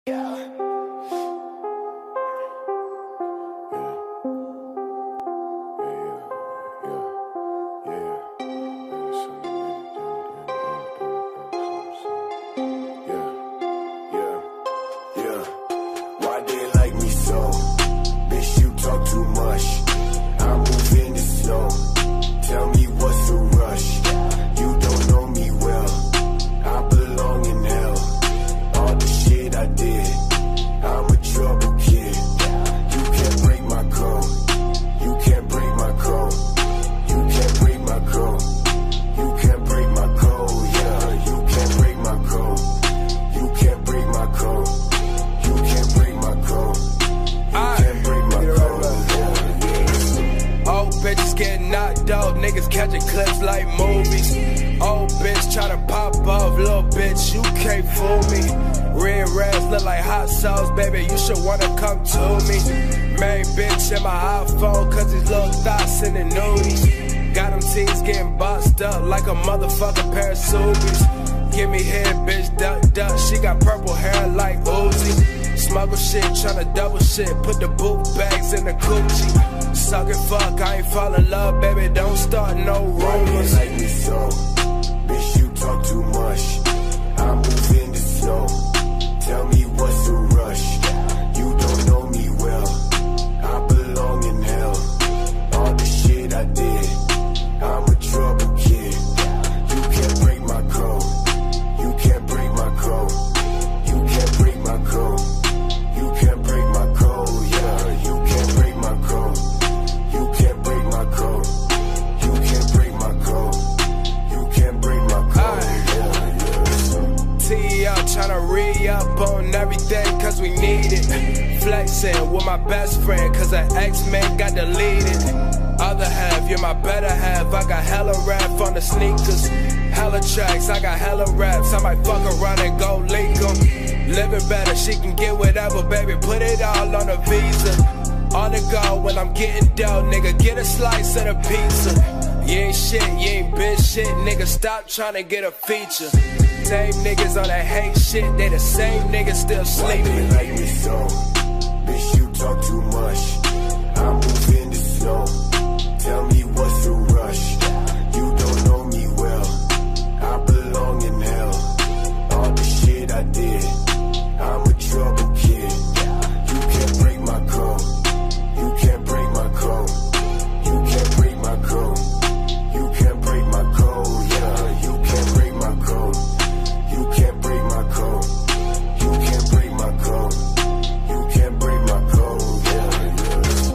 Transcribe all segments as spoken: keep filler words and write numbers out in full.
Niggas catching clips like movies. Old bitch tryna pop off, little bitch, you can't fool me. Red rags look like hot sauce, baby, you should wanna come to me. Main bitch in my iPhone, cause these little thoughts in the nudies. Got them teens getting boxed up like a motherfucking pair of Subies. Give me head, bitch, duck, duck, she got purple hair like Uzi. Smuggle shit, tryna double shit, put the boot bags in the coochie. Suck it, fuck, I ain't fall in love, baby, don't start no rumors. Like me so, bitch, you talk too much. I move in the snow, tell me what's the rush. You don't know me well, I belong in hell. All the shit I did, I'm a trouble kid. You can't break my code, you can't break my code. You can't break my code, you can't break my code, yeah. You can't break my code. You can't break my code. You can't break my code. You can't break my code. Yeah, yeah. T up, tryna re-up on everything cause we need it. Flexing with my best friend cause her ex-man got deleted. Other half, you're my better half. I got hella rap on the sneakers. Hella tracks, I got hella raps. I might fuck around and go leak 'em. Living better, she can get whatever, baby. Put it all on a visa. On the go when I'm getting dough, nigga, get a slice of the pizza. You ain't shit, you ain't been shit, nigga, stop trying to get a feature. Same niggas on that hate shit, they the same niggas still sleeping. Like me so, bitch, you talk too much. I move in the snow, tell me what's the rush. You don't know me well, I belong in hell. All the shit I did, I'm a trouble kid. You can't break my code. You can't break my code. You can't break my code. You can't break my code, yeah. You can't break my code. You can't break my code. You can't break my code. You can't break my code, yeah, yeah.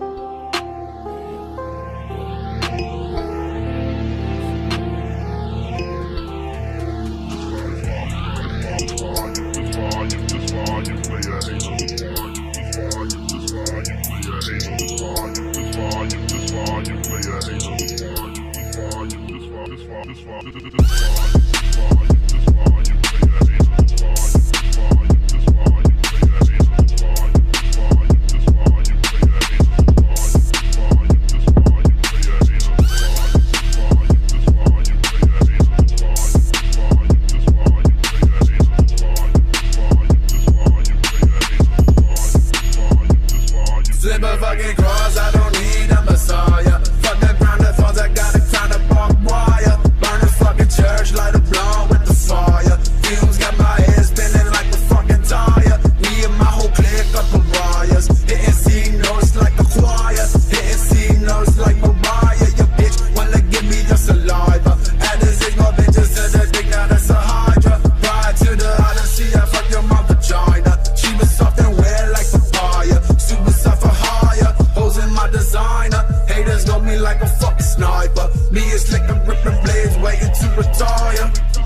Flip a fucking cross, I don't need a messiah. Fuck that ground that falls, I got a kind of barbed wire. Burn the fucking church, light a blunt with the fire. Fumes got my head spinning like a fucking tire. Me and my whole clique up pariahs. Hitting C notes like a choir. Hitting C notes like Mariah. Your bitch wanna give me your saliva. Add this ig more bitches to the dick, now that's a hydra. Prior to the odyssey, I fuck your mom vagina. She was soft and wet like papaya. Super soft for higher, hoes in my designer. Haters know me like a fucking sniper. Me is like a ripping blades waiting to retire.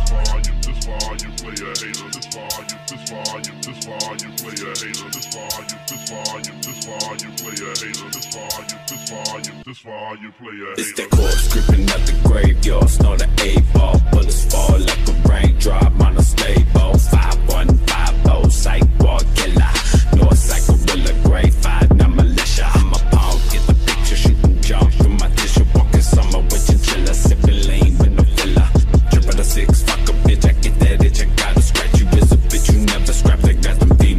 It's that corpse creeping out the graveyard, snort the eight-ball, bullets fall like a raindrop on a stable. Five one five oh, sidewalk killer, north side gorilla, grade five, now militia. I'm a pawn, get the picture, shooting jump through my tissue, walking summer with chinchilla, sipping lean with no filler. Triple a six, fuck a bitch, I get that itch, I gotta scratch you. Is a bitch you never scrapped, I got them feet.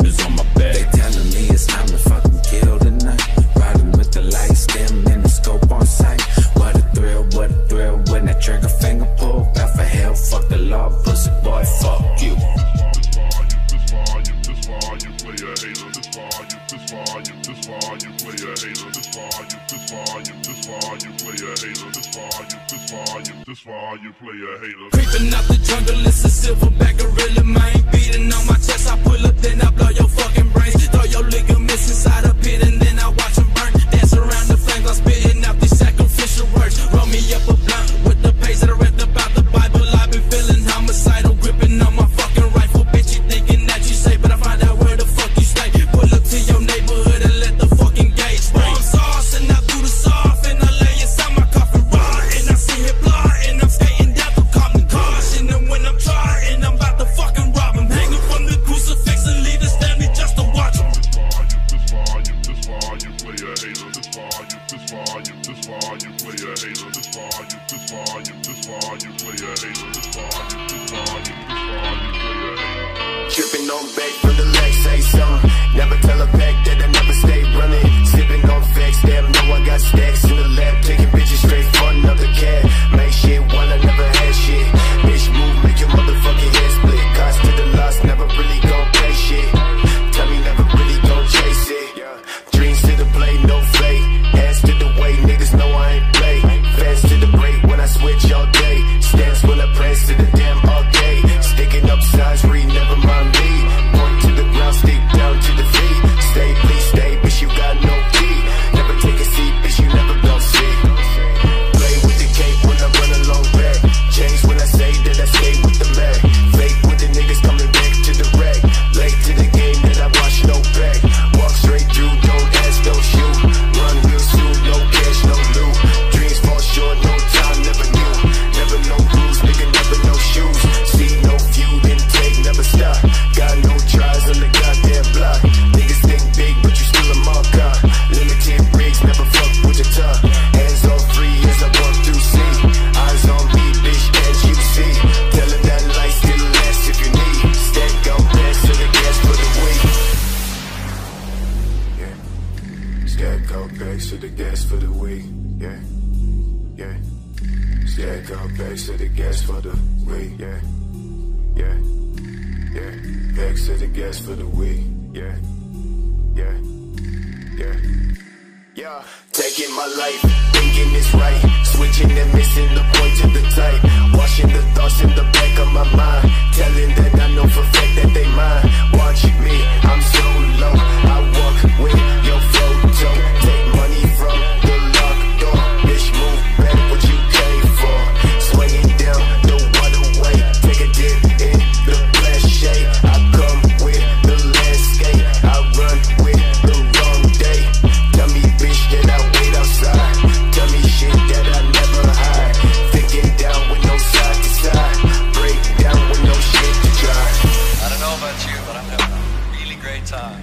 for you, this for you player hater, this for you, this for you, this for you player hater, this for you, this for you, this for you player hater. Creeping out the jungle, it's a silverback gorilla, man. Beating on my chest, I pull up, then I blow your fucking brains. Throw your ligaments inside a pit, and then I watch them burn. Dance around the flames, I'm spitting out these sacrificial words. Roll me up a blunt with the page that I read about the Bible. I've been feeling homicidal, gripping on my fucking rifle. Bitch, you thinking that you safe, but I find out where the fuck you stay. Pull up to your neighborhood and let the fucking gauge spray. I'm saucing out through the soft, and I lay inside my coffin raw, and I see it blood, and I'm skating down through Compton caution. And when I'm trying, I'm about to fucking rob him. Hanging from the crucifix and leave the family just to watch him. This for you, this for you, this for you player hater, this for you, this for you, this for you player hater, this for you, this for you, this for you player hater, this for you, this for you, this for you player hater. Tripping on back from the legs, say something. Never tell a pack that I never stay running. Sipping on facts, damn, know I got stacks in the lab. Taking bitches straight for another cat. Make shit while I never had shit. Bitch move, make your motherfucking head split. Cost to the loss, never really gon' pay shit. Tell me never really gon' chase it. Dreams to the play, no fake. Hands to the way, niggas know I ain't play. Fans to the break when I switch all day. Stance when I press to the damn arcade. Sticking up signs, read, never mind me. Point to the ground, stick down to the feet. Stay, please stay, bitch, you got no key. Never take a seat, bitch, you never gon' see. Play with the cape when I run along back. Change when I say that I stay with the mag. Fake with the niggas coming back to the rack. Late to the game that I watch no back. Walk straight through, don't ask, don't shoot. Run real soon, no cash, no loot. Dreams fall short, no time, never knew. Never no rules, nigga, never no shoes. See no feud, intake, never stop. Got no tries on the goddamn block. Niggas think big, but you still a marker. Limited rigs, never fuck with your tongue. Hands on free as I walk through sea. Eyes on me, bitch, can't you see? Tell her that light still lasts if you need. Stack on back to the gas for the week. Yeah. Stack on back to the gas for the week. Yeah. Yeah. Stack on back to the gas for the week. Yeah. Yeah. Yeah. Back to the gas for the week. Yeah. Yeah. Yeah. Yeah. Taking my life, thinking it's right. Switching and missing the point to the type. Washing the thoughts in the back of my mind. Telling that I know for fact that they mine. Watching me, I'm so low. I walk with your photo. Take money from the locked door. Bitch, move back what you came for. Swinging down the waterway. Take a dip in the flash shade. I come with the landscape. I run with the wrong day. Tell me, bitch, that I wait outside. Tell me shit that I never hide. Thinking down with no side to side. Break down with no shit to try. I don't know about you, but I'm having a really great time.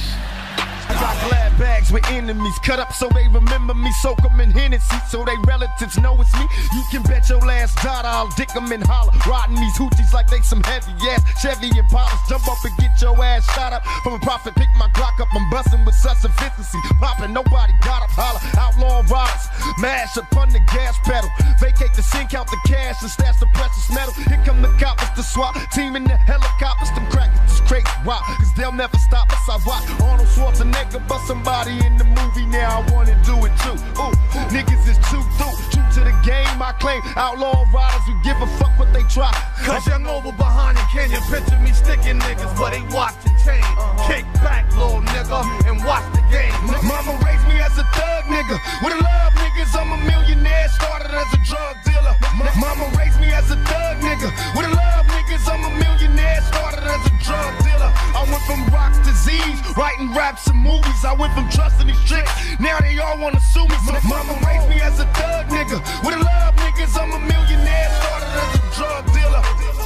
I got glad bags with enemies cut up so they remember me. Soak them in Hennessy so they relatives know it's me. You can bet your last dollar I'll dick them and holler. Riding these hoochies like they some heavy ass Chevy and Impalas. Jump up and get your ass shot up. From a profit, pick my Glock up. I'm busting with such efficiency. Popping, nobody got up. Holler, outlaw riders. Mash upon the gas pedal. Vacate the scene, count the cash and stash the precious metal. Here come the coppers, the SWAT team in the helicopters. Them crackers, this crazy rock. Cause they'll never stop us. I watch Arnold Schwarzenegger bust somebody in the movie. Now I wanna do it too. Ooh, niggas is too through. True to the game, I claim. Outlaw riders who give a fuck what they try. Cause young over behind it, can you picture me sticking niggas but they watch and change? Kick back, little nigga, and watch the game. Mama raised me as a thug nigga. With a love niggas, I'm a millionaire. Started as a drug dealer. Mama raised me as a thug nigga. With a love niggas, I'm a millionaire. Started as a drug dealer. I went from rock to Z's, writing raps and movies. I went from trusting these tricks, now they all wanna sue me. Mama raised me as a thug nigga. With a love niggas, I'm a millionaire. Started as a drug dealer.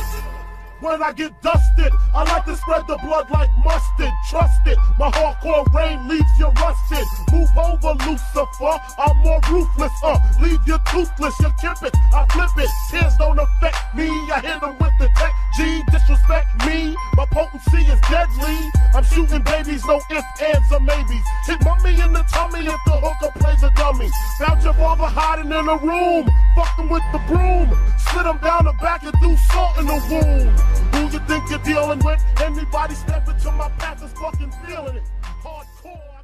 When I get dusted, I like to spread the blood like mustard. Trust it, my hardcore rain leaves you rusted. Move over, Lucifer, I'm more ruthless. Uh, leave you toothless, you kip it, I flip it. Tears don't affect me, I hit them with the tech. G, disrespect me, my potency is deadly. I'm shooting babies, no ifs, ands, or maybes. Hit mummy in the tummy if the hooker plays a dummy. Found your father hiding in a room, fuck him with the broom. Slit him down the back and do salt in the wound. Who you think you're dealing with? Anybody step into my path is fucking feeling it. Hardcore.